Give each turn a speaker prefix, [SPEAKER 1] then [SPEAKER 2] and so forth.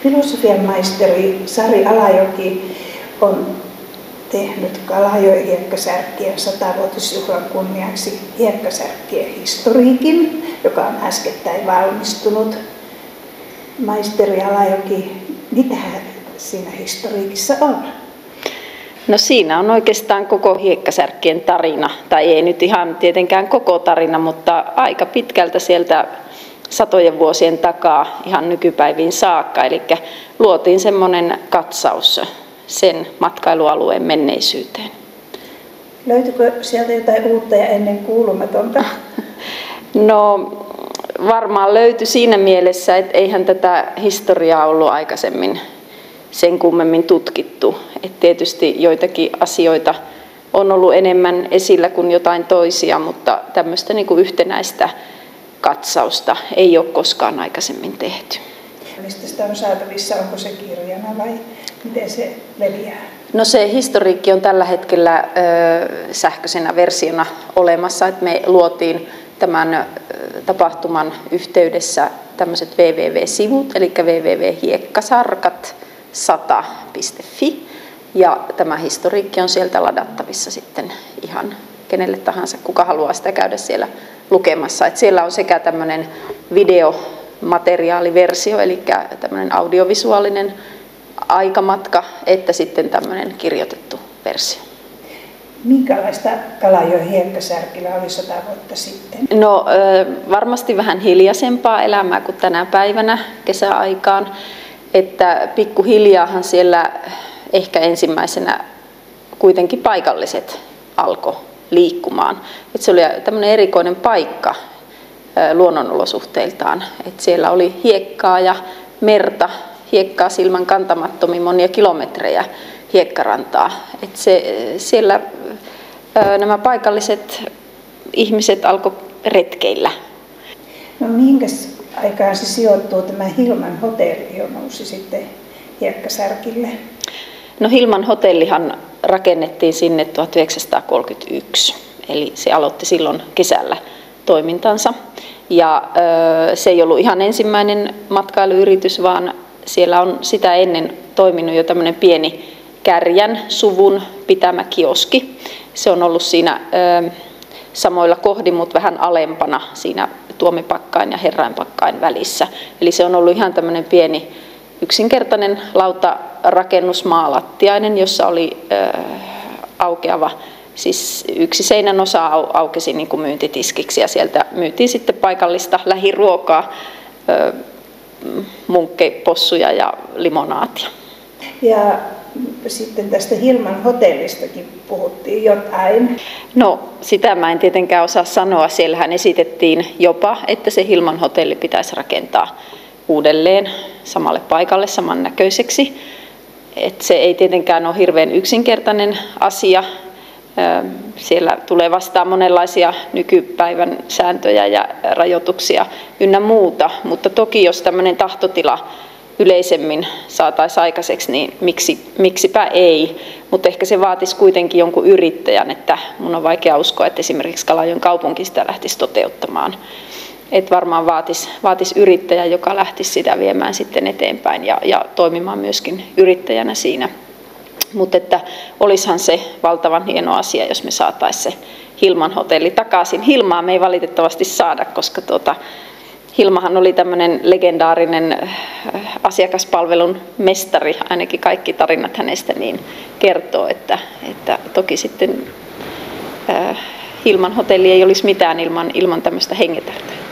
[SPEAKER 1] Filosofian maisteri Sari Alajoki on tehnyt Kalajoen hiekkasärkkien 100-vuotisjuhlan kunniaksi hiekkasärkkien historiikin, joka on äskettäin valmistunut. Maisteri Alajoki, mitähän siinä historiikissa on?
[SPEAKER 2] No siinä on oikeastaan koko hiekkasärkkien tarina, tai ei nyt ihan tietenkään koko tarina, mutta aika pitkältä sieltä satojen vuosien takaa ihan nykypäiviin saakka. Eli luotiin semmoinen katsaus sen matkailualueen menneisyyteen.
[SPEAKER 1] Löytyykö sieltä jotain uutta ja ennen kuulumatonta?
[SPEAKER 2] No varmaan löytyi siinä mielessä, että eihän tätä historiaa ollut aikaisemmin sen kummemmin tutkittu. Et tietysti joitakin asioita on ollut enemmän esillä kuin jotain toisia, mutta tämmöistä niin kuin yhtenäistä katsausta ei ole koskaan aikaisemmin tehty.
[SPEAKER 1] Mistä sitä on saatavissa? Onko se kirjana vai miten se leviää?
[SPEAKER 2] No se historiikki on tällä hetkellä sähköisenä versiona olemassa. Et me luotiin tämän tapahtuman yhteydessä tämmöiset www-sivut, eli www.hiekkasarkat100.fi. Ja tämä historiikki on sieltä ladattavissa sitten ihan kenelle tahansa, kuka haluaa sitä käydä siellä lukemassa. Et siellä on sekä tämmöinen videomateriaaliversio, eli tämmöinen audiovisuaalinen aikamatka, että sitten tämmöinen kirjoitettu versio.
[SPEAKER 1] Minkälaista Kalajoen hiekkasärkillä oli 100 vuotta sitten?
[SPEAKER 2] No varmasti vähän hiljaisempaa elämää kuin tänä päivänä kesäaikaan. Että pikkuhiljaahan siellä ehkä ensimmäisenä kuitenkin paikalliset alkoi liikkumaan. Että se oli tämmöinen erikoinen paikka luonnonolosuhteiltaan. Että siellä oli hiekkaa ja merta, hiekkaa silmän kantamattomiin monia kilometrejä hiekkarantaa. Että siellä nämä paikalliset ihmiset alkoi retkeillä.
[SPEAKER 1] No mihinkäs aikaan se sijoittuu tämä Hilman hotelli, jo nousi sitten hiekkasärkille?
[SPEAKER 2] No Hilman hotellihan rakennettiin sinne 1931, eli se aloitti silloin kesällä toimintansa. Ja se ei ollut ihan ensimmäinen matkailuyritys, vaan siellä on sitä ennen toiminut jo tämmöinen pieni Kärjän suvun pitämä kioski. Se on ollut siinä samoilla kohdin, mutta vähän alempana siinä Tuomipakkain ja Herrainpakkain välissä. Eli se on ollut ihan tämmöinen pieni yksinkertainen lautarakennusmaalattiainen, jossa oli aukeava, siis yksi seinän osa aukesi niin kuin myyntitiskiksi ja sieltä myytiin sitten paikallista lähiruokaa, munkkepossuja ja limonaatia.
[SPEAKER 1] Ja sitten tästä Hilman hotellistakin puhuttiin jotain.
[SPEAKER 2] No sitä mä en tietenkään osaa sanoa. Siellähän esitettiin jopa, että se Hilman hotelli pitäisi rakentaa uudelleen samalle paikalle samannäköiseksi. Et se ei tietenkään ole hirveän yksinkertainen asia. Siellä tulee vastaan monenlaisia nykypäivän sääntöjä ja rajoituksia ynnä muuta, mutta toki jos tämmöinen tahtotila yleisemmin saataisiin aikaiseksi, niin miksipä ei. Mutta ehkä se vaatisi kuitenkin jonkun yrittäjän, että mun on vaikea uskoa, että esimerkiksi Kalajoen kaupunki sitä lähtisi toteuttamaan. Että varmaan vaatisi yrittäjä, joka lähtisi sitä viemään sitten eteenpäin ja toimimaan myöskin yrittäjänä siinä. Mutta että olisihan se valtavan hieno asia, jos me saataisiin se Hilman hotelli takaisin. Hilmaa me ei valitettavasti saada, koska Hilmahan oli tämmöinen legendaarinen asiakaspalvelun mestari, ainakin kaikki tarinat hänestä niin kertoo, että toki sitten Hilman hotelli ei olisi mitään ilman tämmöistä hengetärtöä.